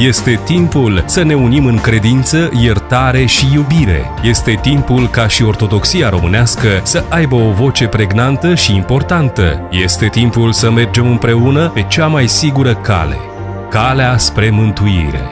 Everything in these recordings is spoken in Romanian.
Este timpul să ne unim în credință, iertare și iubire. Este timpul ca și ortodoxia românească să aibă o voce pregnantă și importantă. Este timpul să mergem împreună pe cea mai sigură cale, calea spre mântuire.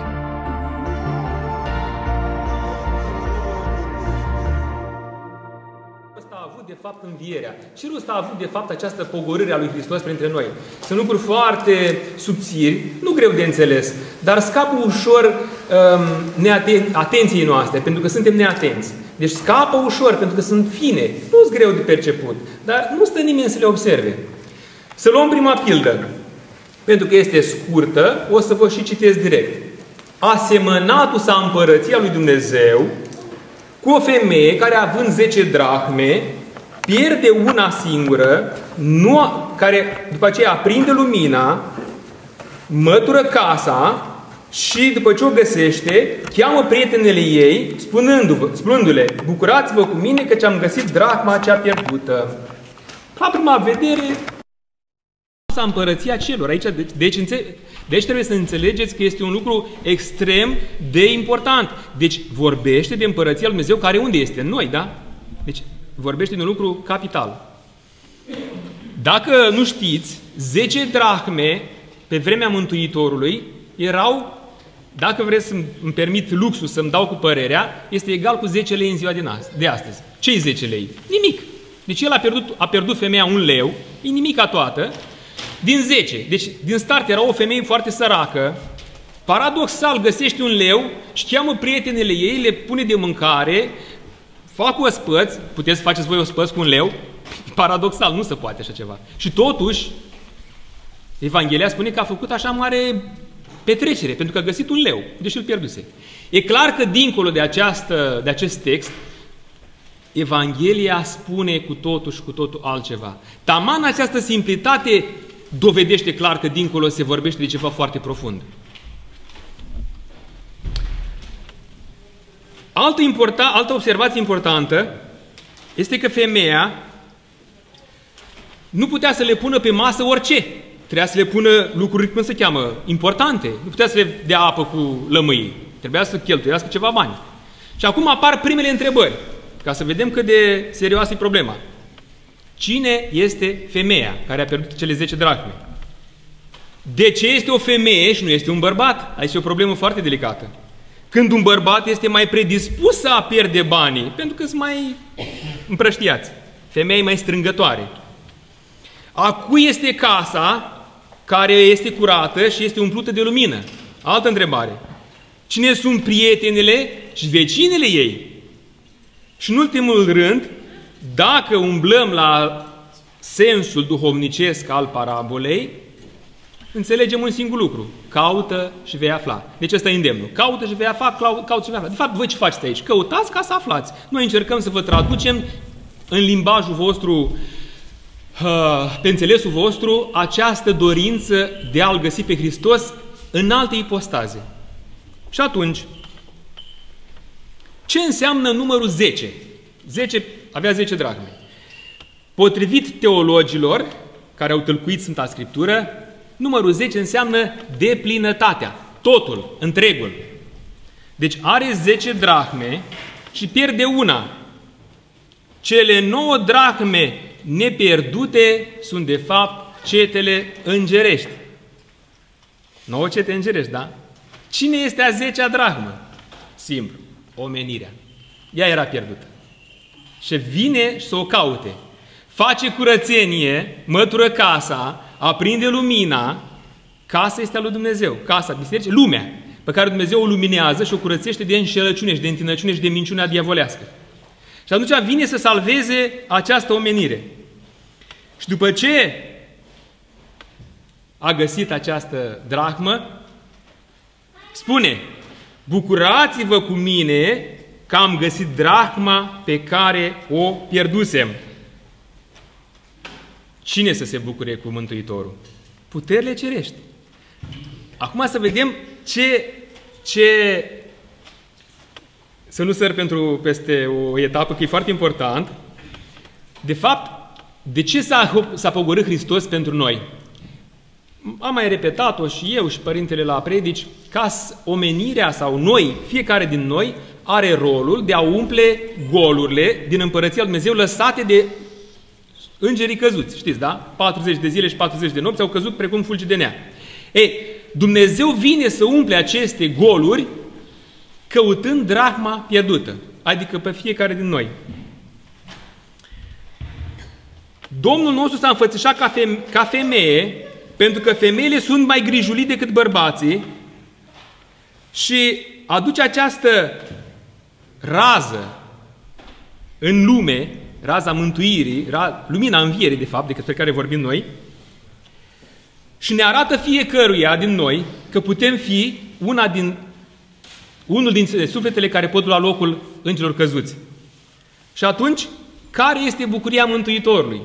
A avut de fapt învierea. Ce rost a avut de fapt această pogorâre a lui Hristos printre noi? Sunt lucruri foarte subțiri, nu greu de înțeles, dar scapă ușor atenției noastre, pentru că suntem neatenți. Deci scapă ușor, pentru că sunt fine, nu sunt greu de perceput, dar nu stă nimeni să le observe. Să luăm prima pildă, pentru că este scurtă, o să vă și citesc direct. Asemănatul s-a împărăția lui Dumnezeu cu o femeie care, având 10 drahme, pierde una singură, care după aceea aprinde lumina, mătură casa și după ce o găsește, cheamă prietenele ei, spunându-le: bucurați-vă cu mine că am găsit drahma cea pierdută. La prima vedere, s-a împărăția celor. Deci trebuie să înțelegeți că este un lucru extrem de important. Deci vorbește de împărăția lui Dumnezeu, care unde este? În noi, da? Deci vorbește de un lucru capital. Dacă nu știți, 10 drahme pe vremea Mântuitorului erau, dacă vreți să-mi permit luxul să-mi dau cu părerea, este egal cu 10 lei în ziua de astăzi. Ce-i 10 lei? Nimic. Deci el a pierdut femeia 1 leu, e nimica toată, din 10. Deci, din start era o femeie foarte săracă, paradoxal găsește 1 leu și cheamă prietenele ei, le pune de mâncare, fac ospăți, puteți să faceți voi ospăți cu 1 leu? Paradoxal, nu se poate așa ceva. Și totuși, Evanghelia spune că a făcut așa mare petrecere, pentru că a găsit 1 leu, deși îl pierduse. E clar că dincolo de acest text, Evanghelia spune cu totul și cu totul altceva. Taman această simplitate dovedește clar că dincolo se vorbește de ceva foarte profund. Altă observație importantă este că femeia nu putea să le pună pe masă orice. Trebuia să le pună lucruri, cum se cheamă, importante. Nu putea să le dea apă cu lămâie. Trebuia să cheltuiască ceva bani. Și acum apar primele întrebări, ca să vedem cât de serioasă e problema. Cine este femeia care a pierdut cele 10 drachme? De ce este o femeie și nu este un bărbat? Aici e o problemă foarte delicată. Când un bărbat este mai predispus să pierde banii, pentru că sunt mai împrăștiați. Femeia e mai strângătoare. A cui este casa care este curată și este umplută de lumină? Altă întrebare. Cine sunt prietenele și vecinele ei? Și în ultimul rând, dacă umblăm la sensul duhovnicesc al parabolei, înțelegem un singur lucru. Caută și vei afla. Deci ăsta e îndemnul. Caută și vei afla, caută și vei afla. De fapt, voi ce faceți aici? Căutați ca să aflați. Noi încercăm să vă traducem în limbajul vostru, pe înțelesul vostru, această dorință de a-L găsi pe Hristos în alte ipostaze. Și atunci, ce înseamnă numărul 10? Avea 10 drachme. Potrivit teologilor care au tâlcuit Sfânta Scriptură, numărul 10 înseamnă deplinătatea, totul, întregul. Deci are 10 drachme și pierde una. Cele 9 drachme nepierdute sunt de fapt cetele îngerești. 9 cete îngerești, da? Cine este a 10-a drachmă? Simplu, omenirea. Ea era pierdută. Și vine să o caute. Face curățenie, mătură casa, aprinde lumina. Casa este a lui Dumnezeu. Casa, biserică, lumea, pe care Dumnezeu o luminează și o curățește de înșelăciune și de întinăciune și de minciunea diavolească. Și atunci vine să salveze această omenire. Și după ce a găsit această drachmă, spune: bucurați-vă cu mine că am găsit drachma pe care o pierdusem. Cine să se bucure cu Mântuitorul? Puterile cerești. Acum să vedem să nu săr peste o etapă, că e foarte important. De fapt, de ce s-a pogorât Hristos pentru noi? am mai repetat-o și eu și părintele la predici, ca omenirea sau noi, fiecare din noi, are rolul de a umple golurile din Împărăția Lui Dumnezeu lăsate de îngerii căzuți. Știți, da? 40 de zile și 40 de nopți au căzut precum fulgi de nea. Ei, Dumnezeu vine să umple aceste goluri căutând drahma pierdută, adică pe fiecare din noi. Domnul nostru s-a înfățișat ca femeie, pentru că femeile sunt mai grijulii decât bărbații și aduce această rază în lume, raza mântuirii, lumina învierii, de fapt, despre care vorbim noi, și ne arată fiecăruia din noi că putem fi unul din sufletele care pot lua locul îngerilor căzuți. Și atunci, care este bucuria Mântuitorului?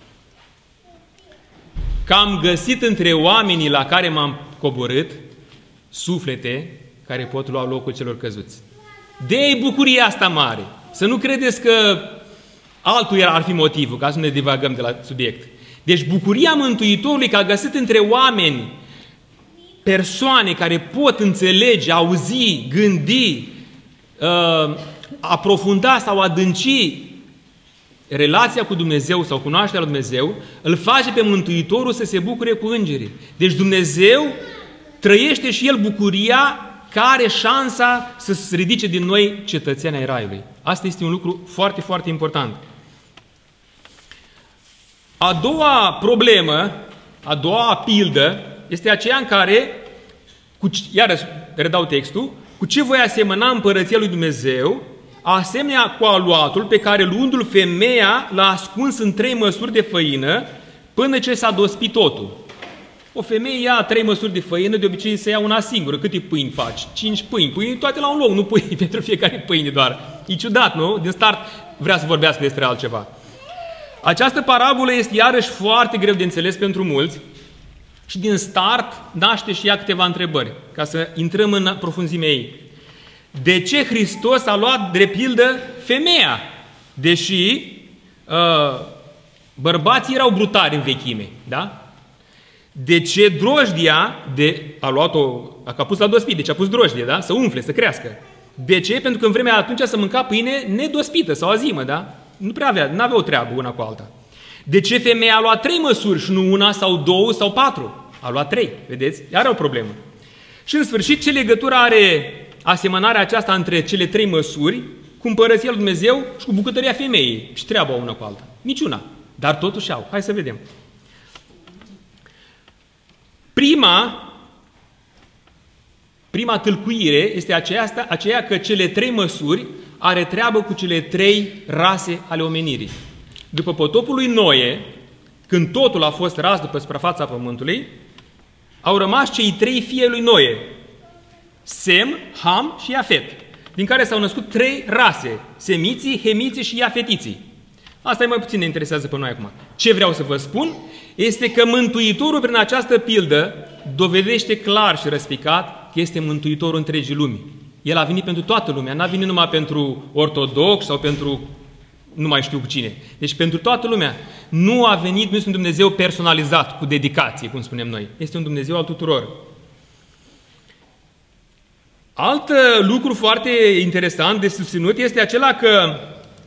Că am găsit între oamenii la care m-am coborât suflete care pot lua locul celor căzuți. De-aia bucuria asta mare. Să nu credeți că altul ar fi motivul, ca să ne divagăm de la subiect. Deci bucuria Mântuitorului că a găsit între oameni persoane care pot înțelege, auzi, gândi, aprofunda sau adânci relația cu Dumnezeu sau cunoașterea lui Dumnezeu, îl face pe Mântuitorul să se bucure cu îngerii. Deci Dumnezeu trăiește și El bucuria care are șansa să se ridice din noi cetățeni ai Raiului. Asta este un lucru foarte, foarte important. A doua problemă, a doua pildă, este aceea în care, iarăși redau textul, cu ce voi asemăna Împărăția lui Dumnezeu, asemenea cu aluatul pe care, luându-l, femeia l-a ascuns în 3 măsuri de făină până ce s-a dospit totul. O femeie ia 3 măsuri de făină, de obicei se ia una singură. Câte pâini faci? 5 pâini. Pâini toate la un loc, nu pâini pentru fiecare pâine doar. E ciudat, nu? Din start vrea să vorbească despre altceva. Această parabolă este iarăși foarte greu de înțeles pentru mulți și din start naște și ea câteva întrebări, ca să intrăm în profunzimea ei. De ce Hristos a luat de pildă femeia? Deși bărbații erau brutali în vechime, da? De ce drojdia a pus la dospit, deci a pus drojdie, da? Să umfle, să crească. De ce? Pentru că în vremea atunci se mânca pâine nedospită sau azimă, da? Nu prea avea o treabă una cu alta. De ce femeia a luat 3 măsuri și nu una sau 2 sau 4? A luat 3, vedeți? Are o problemă. Și în sfârșit, ce legătură are asemănarea aceasta între cele 3 măsuri cu Împărăția lui Dumnezeu și cu bucătăria femeii și treaba una cu alta? Niciuna. Dar totuși au. Hai să vedem. Prima tâlcuire este aceea că cele 3 măsuri are treabă cu cele 3 rase ale omenirii. După potopul lui Noe, când totul a fost ras după suprafața pământului, au rămas cei 3 fii lui Noe, Sem, Ham și Iafet, din care s-au născut 3 rase, semiții, hemiții și iafetiții. Asta mai puțin ne interesează pe noi acum. Ce vreau să vă spun este că Mântuitorul prin această pildă dovedește clar și răspicat că este Mântuitorul întregii lumii. El a venit pentru toată lumea, n-a venit numai pentru ortodox sau pentru nu mai știu cu cine. Deci pentru toată lumea. Nu este un Dumnezeu personalizat, cu dedicație, cum spunem noi. Este un Dumnezeu al tuturor. Alt lucru foarte interesant de susținut este acela că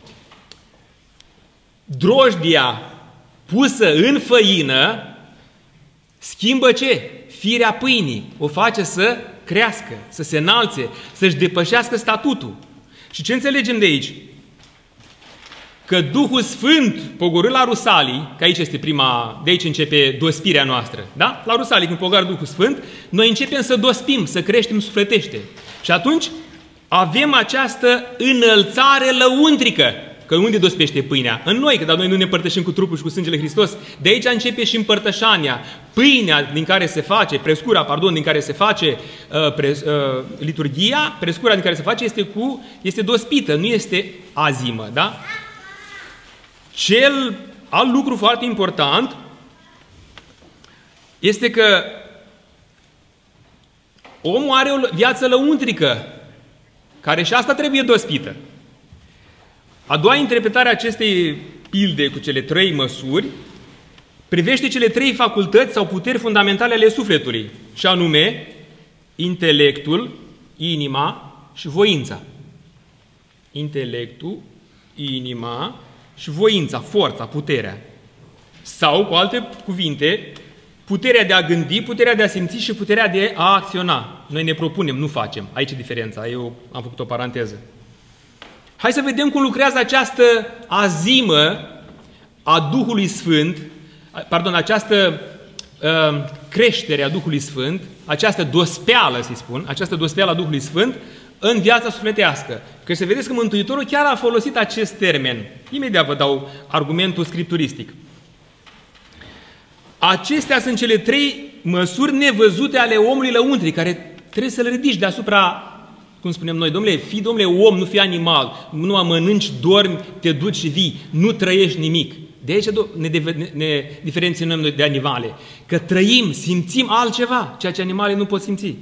drojdia pusă în făină schimbă ce? Firea pâinii. O face să crească, să se înalțe, să-și depășească statutul. Și ce înțelegem de aici? Că Duhul Sfânt pogorât la Rusalii, că aici este de aici începe dospirea noastră, da? La Rusalii, când pogoră Duhul Sfânt, noi începem să dospim, să creștem sufletește. Și atunci avem această înălțare lăuntrică. Că unde dospește pâinea? În noi, că dar noi nu ne împărtășim cu trupul și cu sângele Hristos. De aici începe și împărtășania. Pâinea din care se face, din care se face liturghia, prescura din care se face este dospită, nu este azimă, da? Alt lucru foarte important este că omul are o viață lăuntrică, care și asta trebuie dospită. A doua interpretare a acestei pilde cu cele 3 măsuri privește cele 3 facultăți sau puteri fundamentale ale sufletului, și anume intelectul, inima și voința. Intelectul, inima și voința, forța, puterea. Sau, cu alte cuvinte, puterea de a gândi, puterea de a simți și puterea de a acționa. Noi ne propunem, nu facem. Aici e diferența. Eu am făcut o paranteză. Hai să vedem cum lucrează această azimă a Duhului Sfânt, această creștere a Duhului Sfânt, această dospeală, să-i spun, această dospeală a Duhului Sfânt în viața sufletească. Că să vedeți că Mântuitorul chiar a folosit acest termen. Imediat vă dau argumentul scripturistic. Acestea sunt cele 3 măsuri nevăzute ale omului lăuntric, care trebuie să le ridici deasupra, cum spunem noi, domnule, fii, domnule, om, nu fii animal, nu mănânci, dormi, te duci și vii, nu trăiești nimic. De aici ne diferenționăm noi de animale, că trăim, simțim altceva, ceea ce animalele nu pot simți.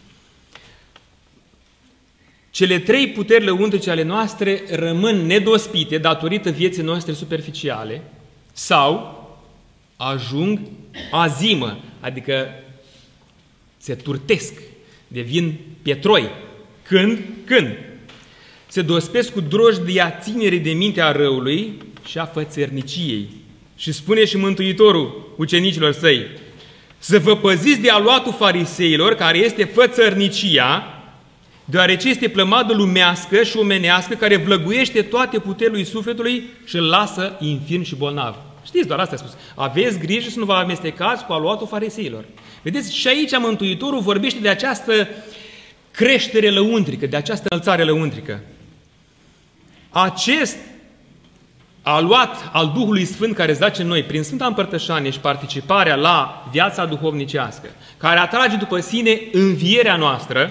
Cele 3 puteri lăuntrice ale noastre rămân nedospite datorită vieții noastre superficiale sau ajung azimă, adică se turtesc, devin pietroi. Când se dospesc cu drojdia ținerii de minte a răului și a fățărniciei. Și spune și Mântuitorul ucenicilor săi, să vă păziți de aluatul fariseilor, care este fățărnicia, deoarece este plămadă lumească și omenească, care vlăguiește toate puterile sufletului și îl lasă infirm și bolnav. Știți, doar asta a spus. Aveți grijă să nu vă amestecați cu aluatul fariseilor. Vedeți, și aici Mântuitorul vorbește de această creștere lăuntrică, de această înălțare lăuntrică. Acest aluat al Duhului Sfânt care îți dace noi prin Sfânta Împărtășanie și participarea la viața duhovnicească, care atrage după sine învierea noastră,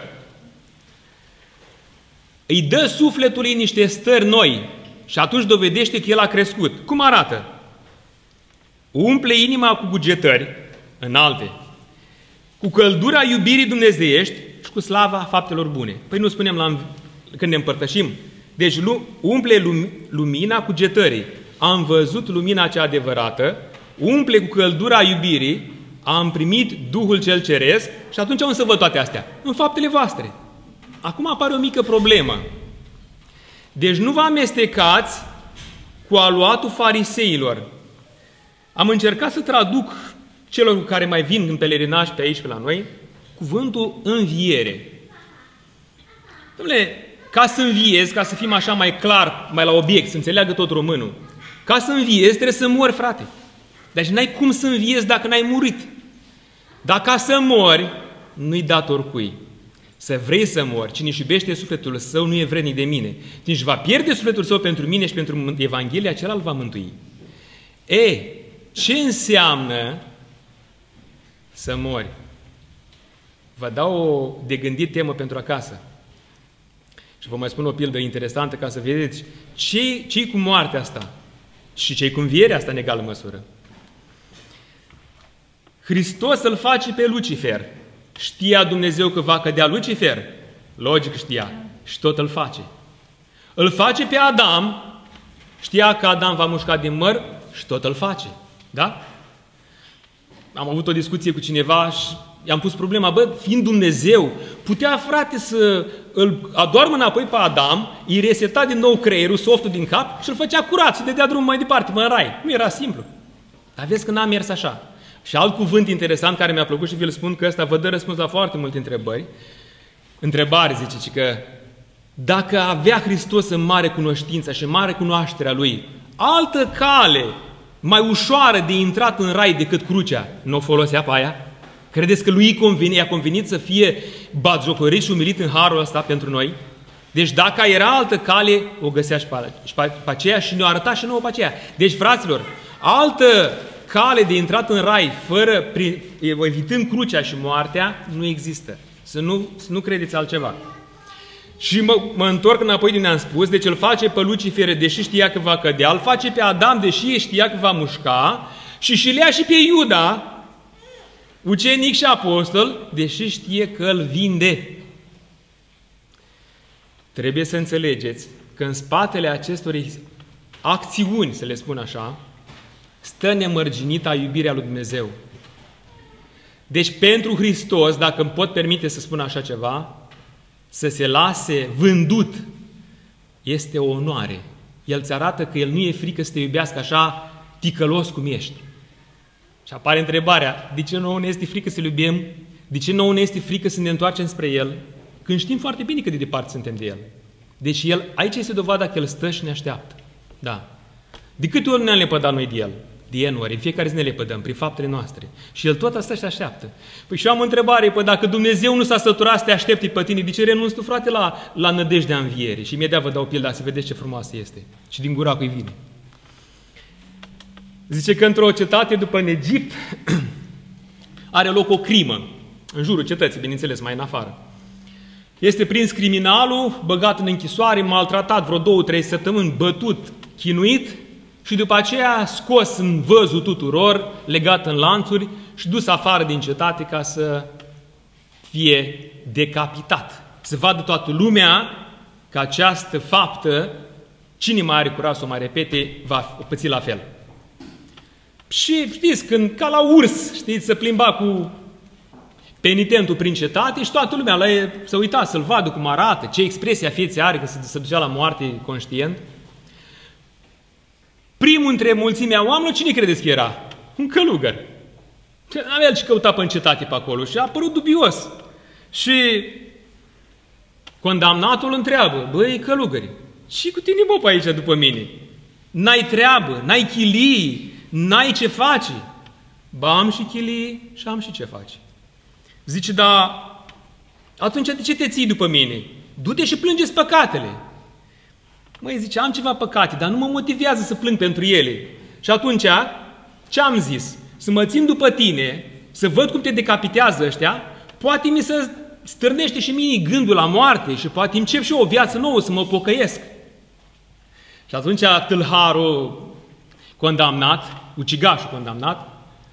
îi dă sufletului niște stări noi și atunci dovedește că el a crescut. Cum arată? Umple inima cu bugetări înalte, cu căldura iubirii dumnezeiești și cu slava faptelor bune. Păi nu spunem când ne împărtășim? Deci umple lumina cu getării. Am văzut lumina cea adevărată, umple cu căldura iubirii, am primit Duhul cel Ceresc și atunci unde să văd toate astea? În faptele voastre. Acum apare o mică problemă. Deci nu vă amestecați cu aluatul fariseilor. Am încercat să traduc celor care mai vin în pelerinaj pe aici, pe la noi, cuvântul înviere. Dom'le, ca să înviezi, ca să fim așa mai clar, mai la obiect, să înțeleagă tot românul, ca să înviezi trebuie să mori, frate. Deci n-ai cum să înviezi dacă n-ai murit. Dar ca să mori, nu-i dat oricui. Să vrei să mori, cine își iubește sufletul său nu e vrednic de mine. Cine își va pierde sufletul său pentru mine și pentru Evanghelia, acela îl va mântui. Ce înseamnă să mori? Vă dau o de gândit temă pentru acasă. Și vă mai spun o pildă interesantă ca să vedeți ce-i cu moartea asta și ce-i cu învierea asta în egală măsură. Hristos îl face pe Lucifer. Știa Dumnezeu că va cădea Lucifer? Logic știa. Și tot îl face. Îl face pe Adam. Știa că Adam va mușca din măr și tot îl face. Da? Am avut o discuție cu cineva și i-am pus problema, fiind Dumnezeu, putea, frate, să îl adoarmă înapoi pe Adam, îi reseta din nou creierul, softul din cap și îl făcea curat și dădea drumul mai departe, în rai. Nu era simplu. Dar vezi că n-a mers așa. Și alt cuvânt interesant care mi-a plăcut și vi-l spun, că ăsta vă dă răspuns la foarte multe întrebări. Întrebare, zice, că dacă avea Hristos în mare cunoștință și în mare cunoașterea Lui, altă cale mai ușoară de intrat în rai decât crucea, nu o folosea pe aia? Credeți că lui i-a convenit să fie batjocorit și umilit în harul ăsta pentru noi? Deci dacă era altă cale, o găsea și pe aceea și ne-o arăta și nouă pe aceea. Deci, fraților, altă cale de intrat în rai, evitând crucea și moartea, nu există. Să nu credeți altceva. Și mă întorc înapoi de unde am spus, deci îl face pe Lucifer, deși știa că va cădea, îl face pe Adam, deși știa că va mușca, și îl ia și pe Iuda, ucenic și apostol, deși știe că îl vinde. Trebuie să înțelegeți că în spatele acestor acțiuni, să le spun așa, stă nemărginita iubirea lui Dumnezeu. Deci pentru Hristos, dacă îmi pot permite să spun așa ceva, să se lase vândut este o onoare. El îți arată că El nu e frică să te iubească așa ticălos cum ești. Și apare întrebarea, de ce nouă ne este frică să-L iubim? De ce nouă ne este frică să ne întoarcem spre El? Când știm foarte bine cât de departe suntem de El. Deci El, aici este dovada că El stă și ne așteaptă. Da. De câte ori ne-am lepădat noi de El? De N ori. În fiecare zi ne lepădăm, prin faptele noastre. Și El tot asta și așteaptă. Păi și eu am o întrebare, păi dacă Dumnezeu nu s-a săturat să te aștepte pe tine, de ce renunți tu, frate, la nădejdea învierii? Și imediat vă dau pilda să vedeți ce frumoasă este. Și din gura cui vine. Zice că într-o cetate după în Egipt are loc o crimă. În jurul cetății, bineînțeles, mai în afară. Este prins criminalul, băgat în închisoare, maltratat vreo 2-3 săptămâni, bătut, chinuit și după aceea scos în văzul tuturor, legat în lanțuri și dus afară din cetate ca să fie decapitat. Să vadă toată lumea că această faptă, cine mai are curaj să o mai repete, va păți la fel. Și știți, când ca la urs, știți, să plimba cu penitentul prin cetate și toată lumea la el să uita să-l vadă cum arată, ce expresie a vieții are că se ducea la moarte conștient. Primul între mulțimea oamenilor, cine credeți că era? Un călugăr. N-avea el ce căuta pe cetate pe acolo și a apărut dubios. Și condamnatul îl întreabă, băi, călugări, ce cu tine, bă, pe aici după mine? N-ai treabă, n-ai chilii, n-ai ce faci. Ba, am și chilii și am și ce faci. Zice, dar atunci de ce te ții după mine? Du-te și plânge-ți păcatele. Măi, zice, am ceva păcate, dar nu mă motivează să plâng pentru ele. Și atunci, ce am zis? Să mă țin după tine, să văd cum te decapitează ăștia, poate mi se stârnește și mie gândul la moarte și poate încep și eu o viață nouă să mă pocăiesc. Și atunci tâlharul condamnat, ucigașul condamnat,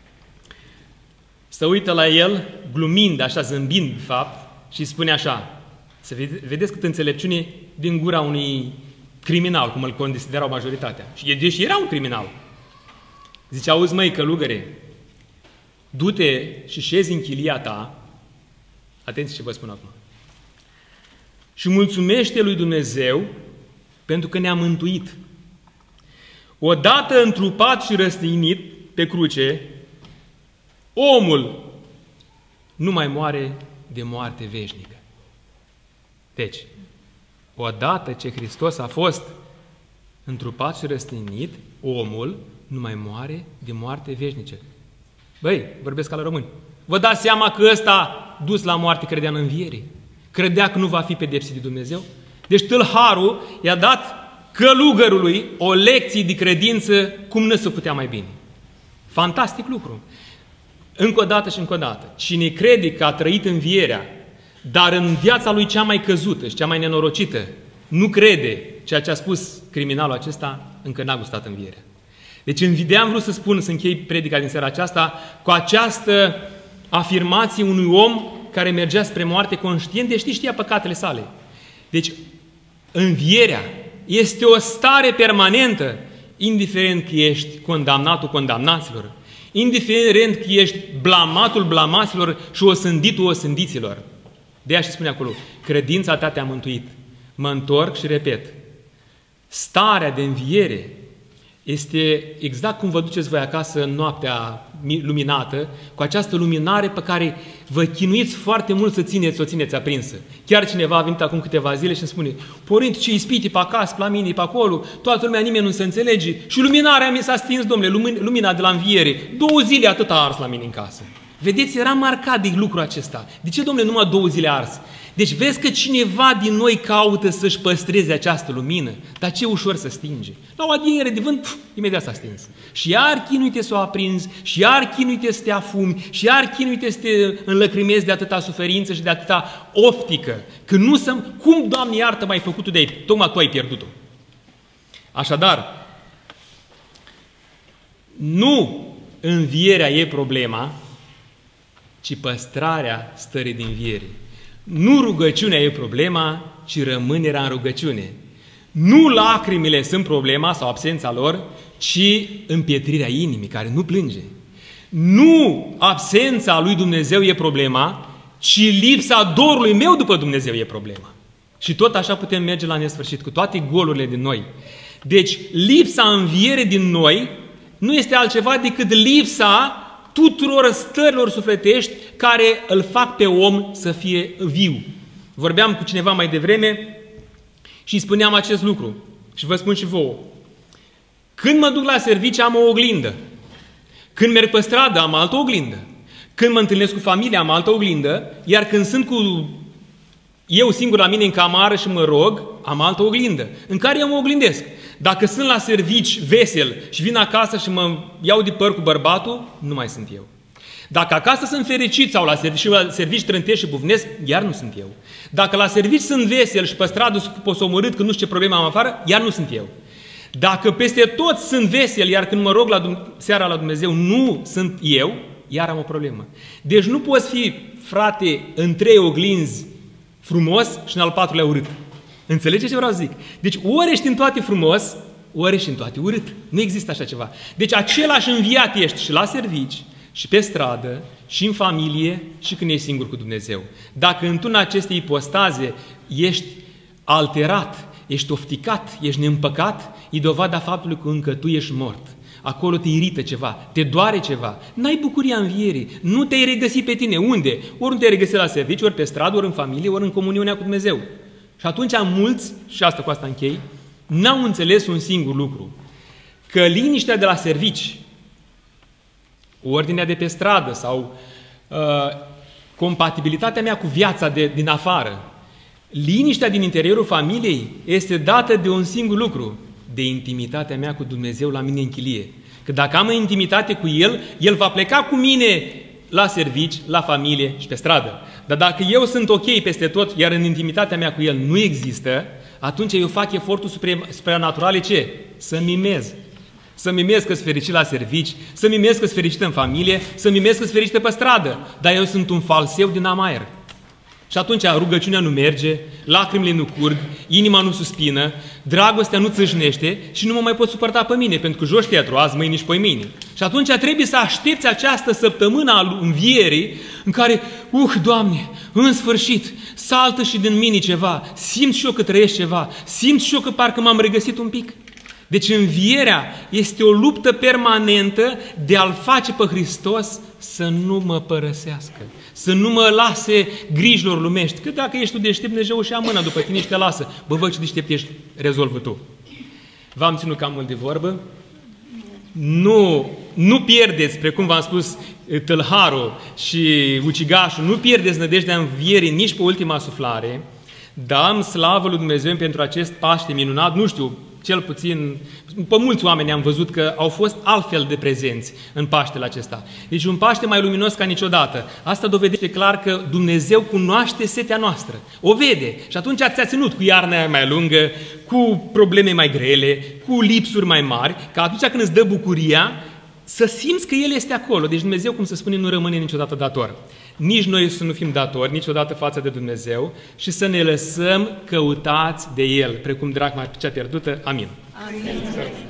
se uită la el, glumind, așa, zâmbind, de fapt, și spune așa, să vedeți cât înțelepciune din gura unui criminal, cum îl considerau majoritatea. Și deși era un criminal. Zice, auzi, măi, călugăre, du-te și șezi în chilia ta, atenție ce vă spun acum, și mulțumește lui Dumnezeu pentru că ne-a mântuit. Odată întrupat și răstignit pe cruce, omul nu mai moare de moarte veșnică. Deci, odată ce Hristos a fost întrupat și răstignit, omul nu mai moare de moarte veșnice. Băi, vorbesc ca la români. Vă dați seama că ăsta, dus la moarte, credea în înviere? Credea că nu va fi pedepsit de Dumnezeu? Deci tâlharul i-a dat călugărului o lecție de credință cum nu se putea mai bine. Fantastic lucru. Încă o dată și încă o dată. Cine crede că a trăit învierea, dar în viața lui cea mai căzută și cea mai nenorocită, nu crede ceea ce a spus criminalul acesta, încă n-a gustat învierea. Deci am vrut să spun, să închei predica din seara aceasta, cu această afirmație unui om care mergea spre moarte conștient, deși știa păcatele sale. Deci, învierea este o stare permanentă, indiferent că ești condamnatul condamnaților, indiferent că ești blamatul blamaților și osânditul osândiților. De aia și spune acolo, credința ta te-a mântuit. Mă întorc și repet, starea de înviere este exact cum vă duceți voi acasă în noaptea luminată, cu această luminare pe care vă chinuiți foarte mult să o țineți aprinsă. Chiar cineva a venit acum câteva zile și îmi spune, Părinte, ce ispite pe acasă, la mine, pe acolo, toată lumea, nimeni nu se înțelege și luminarea mi s-a stins, domnule, lumina de la înviere. 2 zile atât a ars la mine în casă. Vedeți, era marcat de lucrul acesta. De ce, domnule, numai 2 zile a ars? Deci vezi că cineva din noi caută să-și păstreze această lumină, dar ce ușor să stinge. La o adiere de vânt, imediat s-a stins. Și iar chinuite să o aprinzi, și iar chinuite să te afumi, și iar chinuite să te înlăcrimezi de atâta suferință și de atâta oftică. Că nu să... Cum, Doamne, iartă, m-ai făcut-o de-ai? Tocmai tu ai pierdut-o. Așadar, nu învierea e problema, ci păstrarea stării de înviere. Nu rugăciunea e problema, ci rămânerea în rugăciune. Nu lacrimile sunt problema sau absența lor, ci împietrirea inimii, care nu plânge. Nu absența lui Dumnezeu e problema, ci lipsa dorului meu după Dumnezeu e problema. Și tot așa putem merge la nesfârșit, cu toate golurile din noi. Deci, lipsa învierii din noi nu este altceva decât lipsa tuturor stărilor sufletești care îl fac pe om să fie viu. Vorbeam cu cineva mai devreme și îi spuneam acest lucru. Și vă spun și vouă. Când mă duc la serviciu am o oglindă. Când merg pe stradă am altă oglindă. Când mă întâlnesc cu familia am altă oglindă. Iar când sunt cu eu singur la mine în camară și mă rog, am altă oglindă, în care eu mă oglindesc. Dacă sunt la servici vesel și vin acasă și mă iau de păr cu bărbatul, nu mai sunt eu. Dacă acasă sunt fericit sau la servici trântesc și bufnesc, iar nu sunt eu. Dacă la servici sunt vesel și pe stradă sunt posomorât că nu știu ce probleme am afară, iar nu sunt eu. Dacă peste tot sunt vesel, iar când mă rog seara la Dumnezeu nu sunt eu, iar am o problemă. Deci nu poți fi, frate, în 3 oglinzi frumos și în al 4-lea urât. Înțelegeți ce vreau să zic? Deci ori ești în toate frumos, ori ești în toate urât. Nu există așa ceva. Deci același înviat ești și la servici, și pe stradă, și în familie, și când ești singur cu Dumnezeu. Dacă în aceste ipostaze ești alterat, ești ofticat, ești neîmpăcat, e dovada faptului că încă tu ești mort. Acolo te irită ceva, te doare ceva, n-ai bucuria învierii, nu te-ai regăsit pe tine. Unde? Ori nu te-ai regăsit la serviciu, ori pe stradă, ori în familie, ori în comuniunea cu Dumnezeu. Și atunci mulți, și asta cu asta închei, n-au înțeles un singur lucru. Că liniștea de la servici, ordinea de pe stradă sau compatibilitatea mea cu viața din afară, liniștea din interiorul familiei este dată de un singur lucru, de intimitatea mea cu Dumnezeu la mine în chilie. Că dacă am intimitate cu El, El va pleca cu mine la servici, la familie și pe stradă. Dar dacă eu sunt ok peste tot, iar în intimitatea mea cu El nu există, atunci eu fac efortul supranatural ce? Să mimez. Să mimez că-s fericit la servici, să mimez că-s fericit în familie, să mimez că-s fericit pe stradă. Dar eu sunt un falseu din amaier. Și atunci rugăciunea nu merge, lacrimile nu curg, inima nu suspină, dragostea nu țâșnește și nu mă mai pot suporta pe mine, pentru că joci teatru azi, mâine și poimâine. Și atunci trebuie să aștepți această săptămână a învierii în care, Doamne, în sfârșit, saltă și din mine ceva, simt și eu că trăiesc ceva, simt și eu că parcă m-am regăsit un pic. Deci învierea este o luptă permanentă de a-L face pe Hristos să nu mă părăsească, să nu mă lase grijilor lumești. Că dacă ești tu deștept, Dumnezeu și ia mâna după tine și te lasă. Văd ce deștept ești, rezolvă tu. V-am ținut cam mult de vorbă. Nu pierdeți, precum v-am spus, tâlharul și ucigașul, nu pierdeți nădejdea învierii nici pe ultima suflare. Dăm slavă lui Dumnezeu pentru acest Paște minunat, nu știu, cel puțin, pe mulți oameni am văzut că au fost altfel de prezenți în Paștele acesta. Deci un Paște mai luminos ca niciodată. Asta dovedește clar că Dumnezeu cunoaște setea noastră. O vede. Și atunci ți-a ținut cu iarna mai lungă, cu probleme mai grele, cu lipsuri mai mari, ca atunci când îți dă bucuria, să simți că El este acolo. Deci Dumnezeu, cum să spunem, nu rămâne niciodată dator. Nici noi să nu fim datori niciodată față de Dumnezeu și să ne lăsăm căutați de El, precum dracma cea pierdută. Amin. Amin.